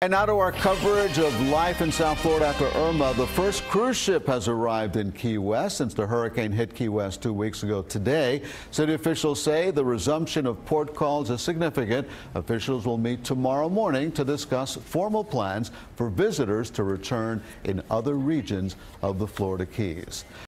And now to our coverage of life in South Florida after Irma. The first cruise ship has arrived in Key West since the hurricane hit Key West 2 weeks ago today. City officials say the resumption of port calls is significant. Officials will meet tomorrow morning to discuss formal plans for visitors to return in other regions of the Florida Keys.